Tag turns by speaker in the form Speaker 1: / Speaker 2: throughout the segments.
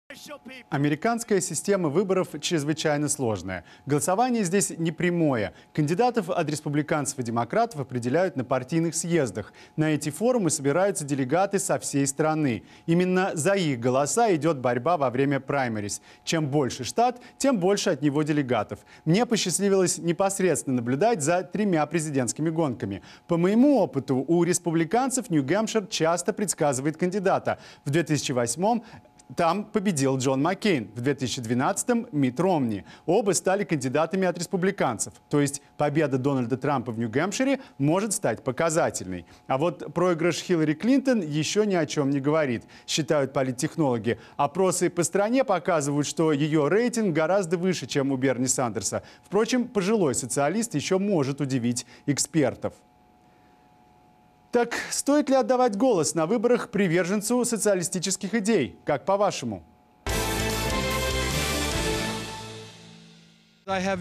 Speaker 1: Американская система выборов чрезвычайно сложная. Голосование здесь не прямое. Кандидатов от республиканцев и демократов определяют на партийных съездах. На эти форумы собираются делегаты со всей страны. Именно за их голоса идет борьба во время праймерис. Чем больше штат, тем больше от него делегатов. Мне посчастливилось непосредственно наблюдать за 3 президентскими гонками. По моему опыту, у республиканцев Нью-Гэмпшир часто предсказывает кандидата. В 2008-м там победил Джон Маккейн, в 2012-м Митт Ромни. Оба стали кандидатами от республиканцев. То есть победа Дональда Трампа в Нью-Гэмпшире может стать показательной. А вот проигрыш Хиллари Клинтон еще ни о чем не говорит, считают политтехнологи. Опросы по стране показывают, что ее рейтинг гораздо выше, чем у Берни Сандерса. Впрочем, пожилой социалист еще может удивить экспертов. Так стоит ли отдавать голос на выборах приверженцу социалистических идей? Как по-вашему?
Speaker 2: Я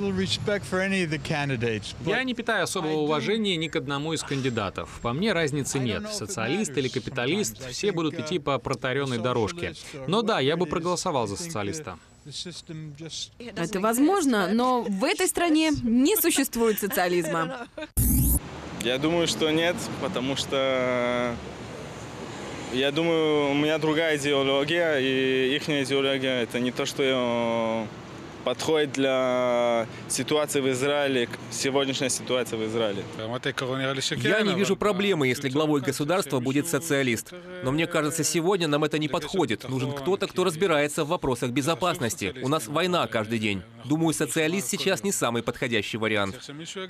Speaker 3: не питаю особого уважения ни к одному из кандидатов. По мне разницы нет. Социалист или капиталист, все будут идти по протаренной дорожке. Но да, я бы проголосовал за социалиста.
Speaker 4: Это возможно, но в этой стране не существует социализма.
Speaker 5: Я думаю, что нет, потому что я думаю, у меня другая идеология, и их идеология это не то, что подходит для ситуации в Израиле, сегодняшней ситуации в Израиле.
Speaker 6: Я не вижу проблемы, если главой государства будет социалист. Но мне кажется, сегодня нам это не подходит. Нужен кто-то, кто разбирается в вопросах безопасности. У нас война каждый день. Думаю, социалист сейчас не самый подходящий вариант.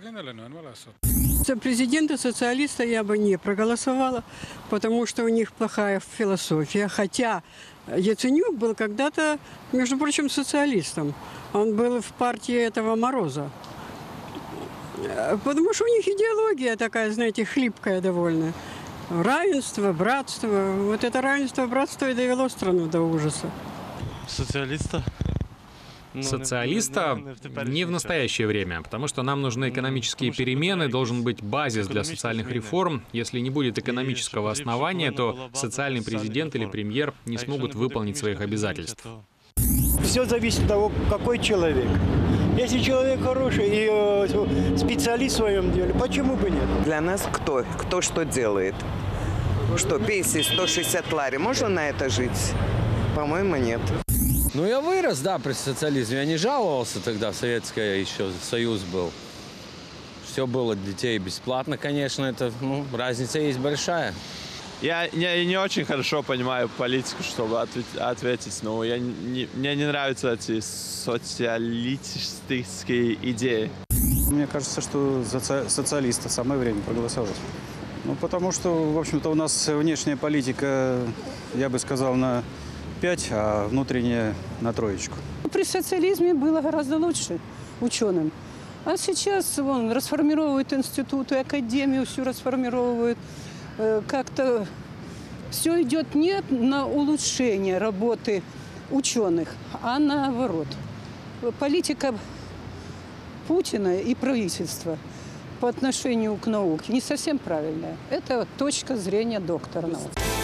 Speaker 7: За президента-социалиста я бы не проголосовала, потому что у них плохая философия. Хотя Яценюк был когда-то, между прочим, социалистом. Он был в партии этого Мороза. Потому что у них идеология такая, знаете, хлипкая довольно. Равенство, братство. Вот это равенство, братство и довело страну до ужаса.
Speaker 3: Социалиста не в настоящее время, потому что нам нужны экономические перемены, должен быть базис для социальных реформ. Если не будет экономического основания, то социальный президент или премьер не смогут выполнить своих обязательств.
Speaker 8: Все зависит от того, какой человек. Если человек хороший и специалист в своем деле, почему бы нет?
Speaker 9: Для нас кто? Кто что делает? Что, пенсии 160 лари, можно на это жить? По-моему, нет.
Speaker 10: Ну, я вырос, да, при социализме. Я не жаловался тогда, Советский еще Союз был. Все было для детей бесплатно, конечно, это, разница есть большая.
Speaker 5: Я не очень хорошо понимаю политику, чтобы ответить, но мне не нравятся эти социалистические идеи.
Speaker 11: Мне кажется, что за социалиста самое время проголосовать. Ну, потому что, в общем-то, у нас внешняя политика, я бы сказал, на 5, а внутренняя на 3.
Speaker 12: При социализме было гораздо лучше ученым. А сейчас вон расформировывают институты, академию всю расформировывают. Как-то все идет не на улучшение работы ученых, а наоборот. Политика Путина и правительства по отношению к науке не совсем правильная. Это точка зрения докторного.